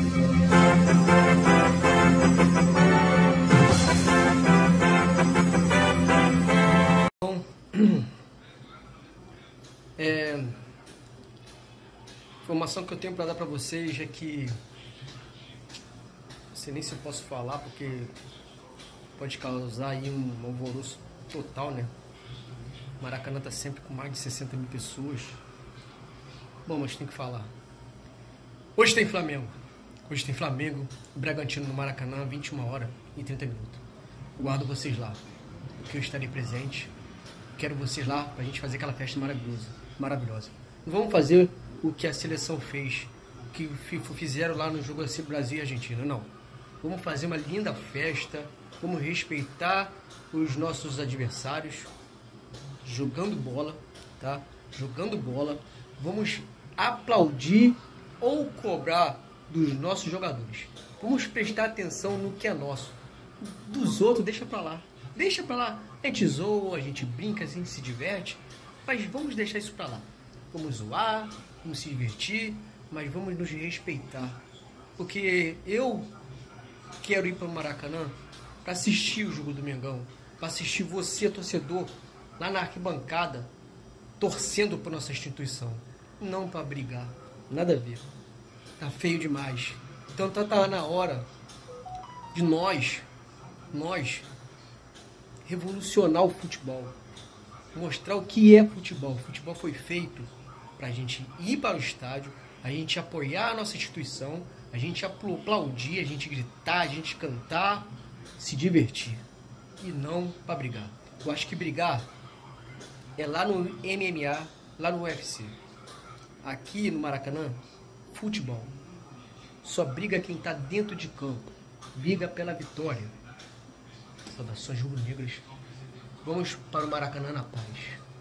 Informação que eu tenho para dar para vocês é que não sei nem se eu posso falar, porque pode causar aí um alvoroço total, né? Maracanã tá sempre com mais de 60 mil pessoas. Bom, mas tem que falar. Hoje tem Flamengo. Hoje tem Flamengo e Bragantino no Maracanã, 21h e 30 minutos. Guardo vocês lá, porque eu estarei presente. Quero vocês lá pra gente fazer aquela festa maravilhosa. Não vamos fazer o que a seleção fez, que fizeram lá no jogo assim Brasil e Argentina, não. Vamos fazer uma linda festa, vamos respeitar os nossos adversários, jogando bola, tá? Jogando bola, vamos aplaudir ou cobrar dos nossos jogadores. Vamos prestar atenção no que é nosso. Dos outros, deixa pra lá. Deixa pra lá. A gente zoa, a gente brinca, a gente se diverte, mas vamos deixar isso pra lá. Vamos zoar, vamos se divertir, mas vamos nos respeitar. Porque eu quero ir para o Maracanã para assistir o jogo do Mengão, para assistir você, torcedor, lá na arquibancada, torcendo para nossa instituição. Não para brigar. Nada a ver. Tá feio demais. Então tá na hora de nós revolucionar o futebol. Mostrar o que é futebol. O futebol foi feito para a gente ir para o estádio, a gente apoiar a nossa instituição, a gente aplaudir, a gente gritar, a gente cantar, se divertir. E não para brigar. Eu acho que brigar é lá no MMA, lá no UFC. Aqui no Maracanã, futebol. Só briga quem está dentro de campo. Briga pela vitória. Saudações rubro-negras. Vamos para o Maracanã na paz.